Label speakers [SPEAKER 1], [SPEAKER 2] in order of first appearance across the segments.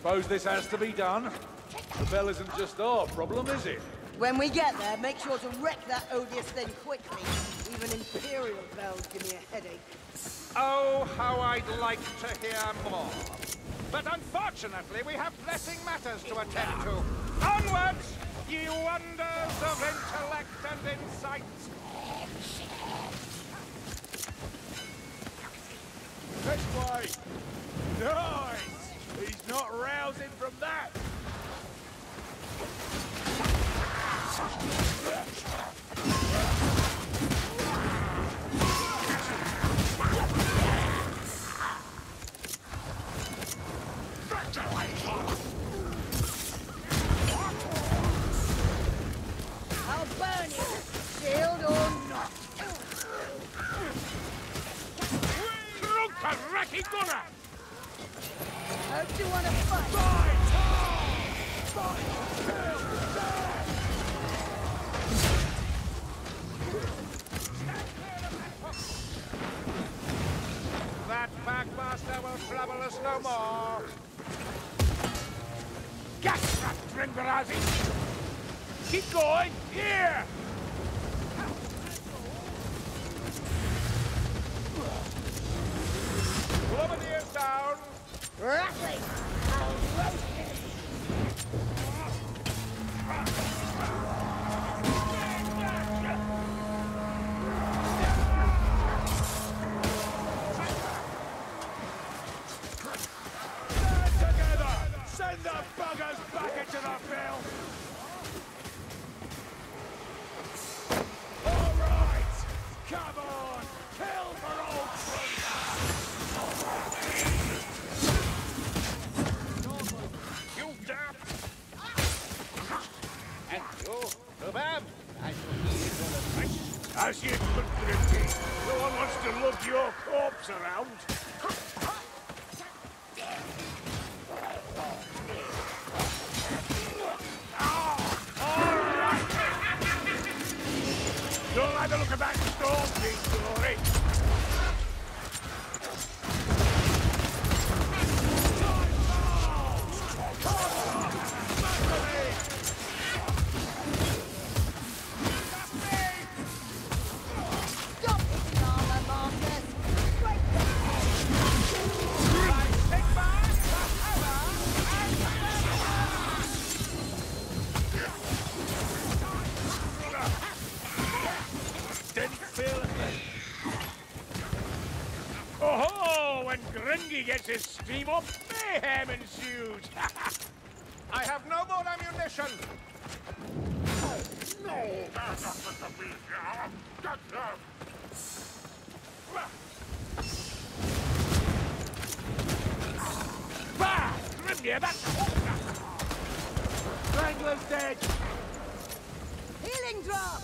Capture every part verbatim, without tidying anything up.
[SPEAKER 1] Suppose this has to be done. The bell isn't just our problem, is it?
[SPEAKER 2] When we get there, make sure to wreck that odious thing quickly. Even Imperial bells give me a headache.
[SPEAKER 3] Oh, how I'd like to hear more. But unfortunately, we have pressing matters to attend to. Onwards, ye wonders of intellect and insight.
[SPEAKER 1] This way! Nice! He's not rousing from that!
[SPEAKER 2] I'll burn you, shield or not.
[SPEAKER 3] Drunken wrecking gunner!
[SPEAKER 2] Hope you want to fight.
[SPEAKER 3] That Packmaster will trouble us no more. Gas that Dringarazi! Keep going! Here! Globadiers down!
[SPEAKER 2] Rattling! I'll roast him!
[SPEAKER 1] Stand together! Send the buggers back into the field! All right! Come on! Kill for old
[SPEAKER 3] You damn! And you, Rubam, I shall heed your advice.
[SPEAKER 1] As you could pretend, no one wants to lug your corpse around. Don't like the look of that storm, King Glory.
[SPEAKER 2] Stop hitting armor, Marcus! Break
[SPEAKER 1] Didn't feel a thing. Oh-ho! When Gringy gets his steam up, mayhem ensues.
[SPEAKER 3] I have no more ammunition.
[SPEAKER 1] No, that's not what the beast. Get them. Bah! Grimnir, that's Strangler's dead.
[SPEAKER 2] Healing drop!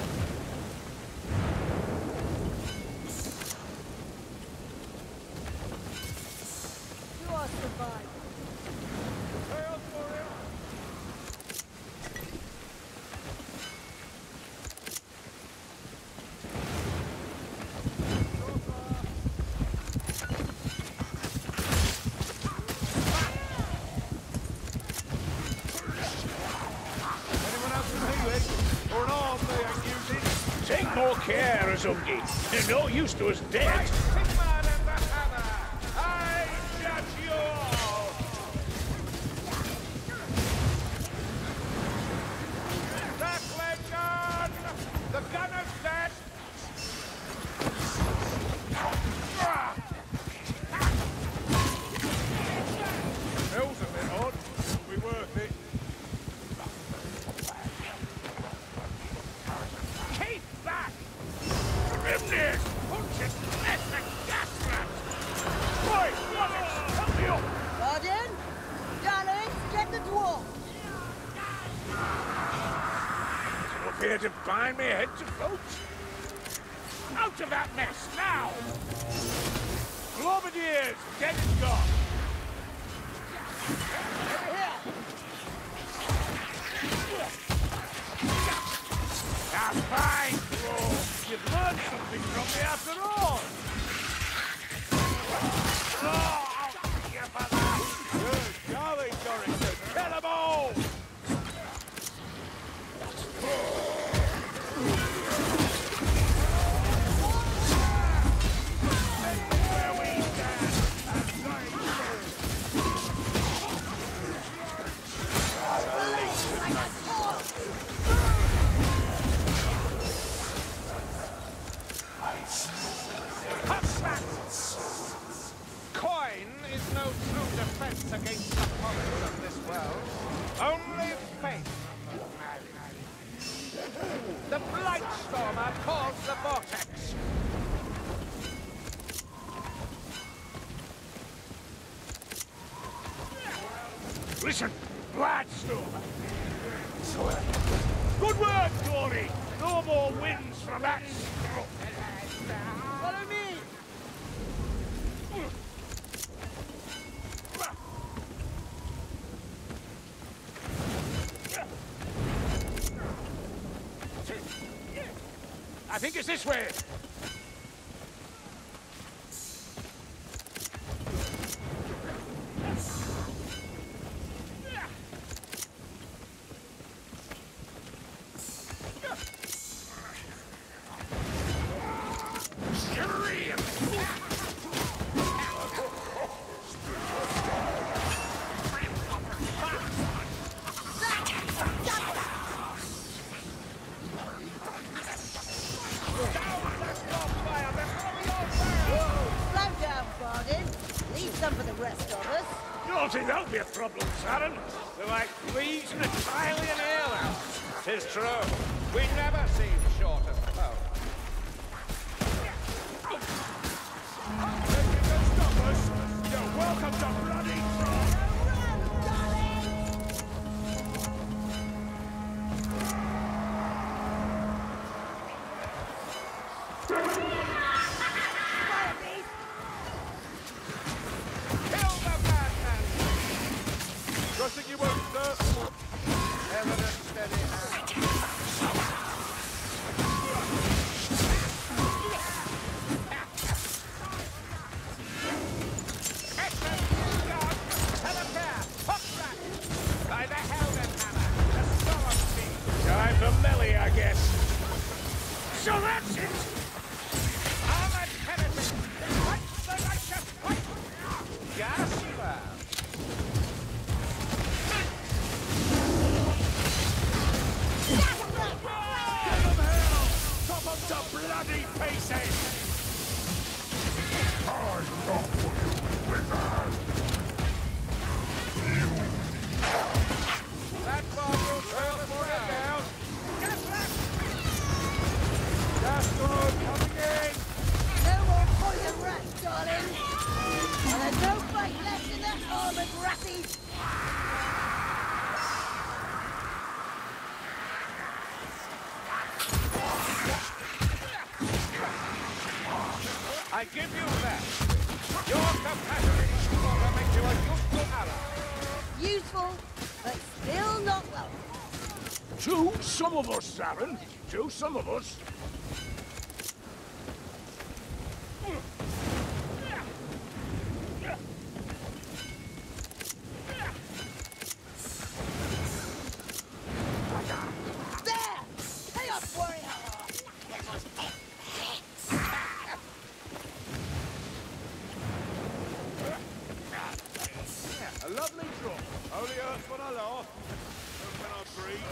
[SPEAKER 2] You are surviving.
[SPEAKER 1] Hail for him. Anyone else with healing? Or an arm they ain't using? Take more care, Azungi. They're no use to us dead.
[SPEAKER 3] Sigmar and the hammer. I judge you all. That leg gun. The gunner's dead.
[SPEAKER 1] Hell's a bit odd. It'll be worth it.
[SPEAKER 3] Keep back.
[SPEAKER 1] Grimnir!
[SPEAKER 3] Punch it. Let the gas rat.
[SPEAKER 1] Boy, Wallace, help me up!
[SPEAKER 2] Guardian? Darlings, get the dwarf!
[SPEAKER 1] Up here to bind me head to boat. Out of that mess, now! Globadiers, dead and gone.
[SPEAKER 2] Over here!
[SPEAKER 1] Now fine, Glo. You've learned something from me after all. Oh, I'll thank you for that. Good, golly.
[SPEAKER 3] no true defense against the horrors of this world. Only faith. The Blightstormer calls the Vortex.
[SPEAKER 1] Listen, Blightstormer. Good work, Dory. No more wins from that scruff.
[SPEAKER 2] Follow me!
[SPEAKER 1] I think it's this way.
[SPEAKER 2] Some for the rest of us.
[SPEAKER 1] Don't think that'll be a problem, Saren. They're like fleas in a Italian alehouse.
[SPEAKER 3] Tis true. We never seem short of foe.
[SPEAKER 1] If you can stop us, you're welcome to bloody try.
[SPEAKER 3] Trusting you won't, sir. Evidence steady hand. Excellent gun! Telepair! Hook back! By the Helden Hammer! The Storm Speed!
[SPEAKER 1] Time for melee, I guess. So that's it!
[SPEAKER 3] Armored penetrant! Fight the righteous fight! Gasper!
[SPEAKER 1] To bloody pieces!
[SPEAKER 4] I'm not for you, wizard!
[SPEAKER 3] That bomb will turn the fire down! Gasper! Gasper coming in!
[SPEAKER 2] No more poison rats, darling! And there's no fight left in that armored ratty!
[SPEAKER 3] I give you that. Your capacity to make you a useful ally.
[SPEAKER 2] Useful, but still not welcome.
[SPEAKER 1] To some of us, Saren. To some of us.
[SPEAKER 2] There! Chaos warrior!
[SPEAKER 1] A lovely drop. Only hurts when I laugh. And when I breathe.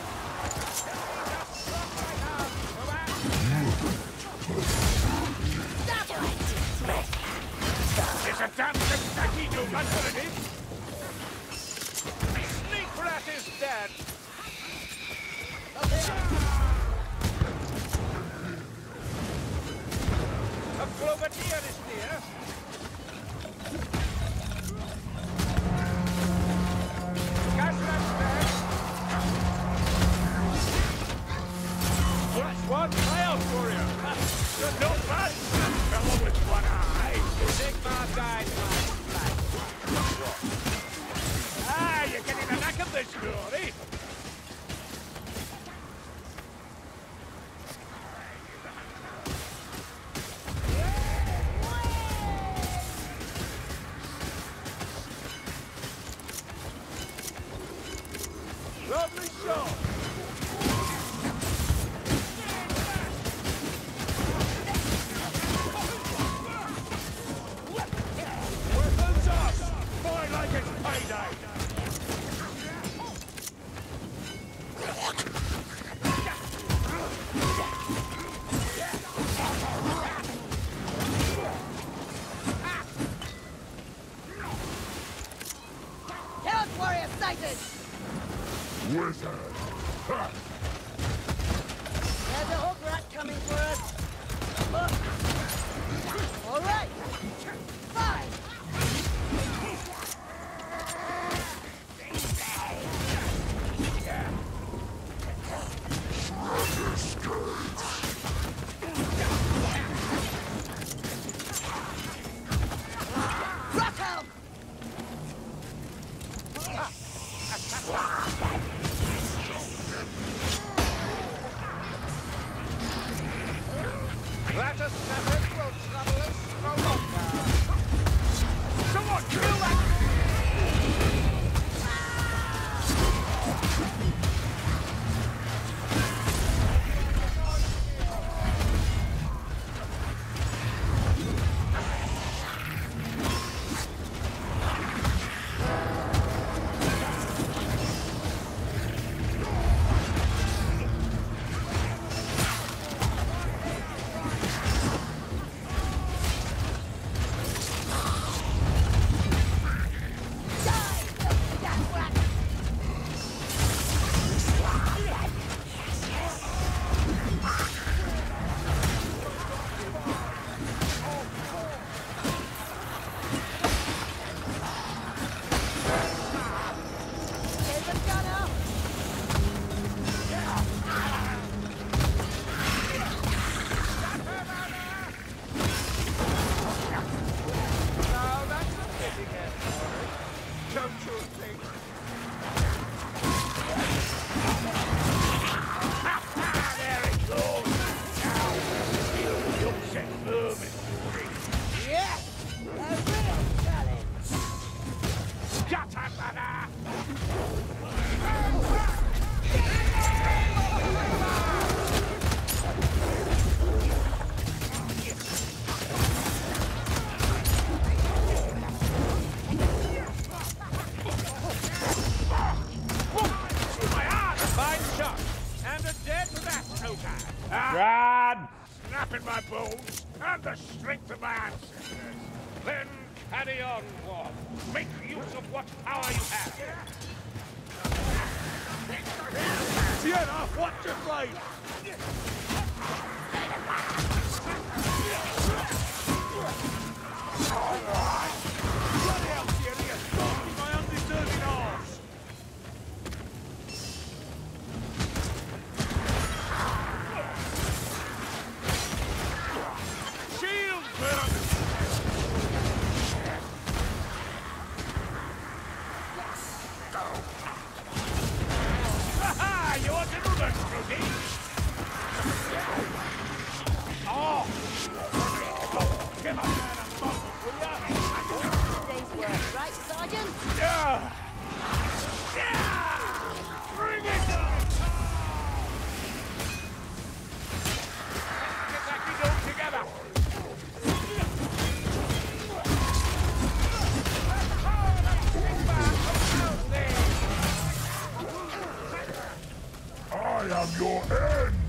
[SPEAKER 1] It's a damn Kentucky do, that's what it is.
[SPEAKER 3] Sneak rat is dead. A Clovertier is near. Gasrat's dead.
[SPEAKER 1] That's one Chaos warrior. You're not bad. Fellow with one eye.
[SPEAKER 3] Sigmar died by flight.
[SPEAKER 1] Ah, you're getting the knack of this story. Lovely shot. Weapons up. Fight like it's payday.
[SPEAKER 2] sighted!
[SPEAKER 4] Wizard! Ha!
[SPEAKER 2] There's a hook rat coming for us. Look. All right. Fine.
[SPEAKER 3] Gladys Seven will trouble us no longer. Someone kill that!
[SPEAKER 1] Brad! Snapping my bones and the strength of my ancestors. Then carry on, War. Make use of what power you have. Sienna, watch your blade! Bloody hell, Sienna, you're stalking my undeserving arse!
[SPEAKER 4] I am your end!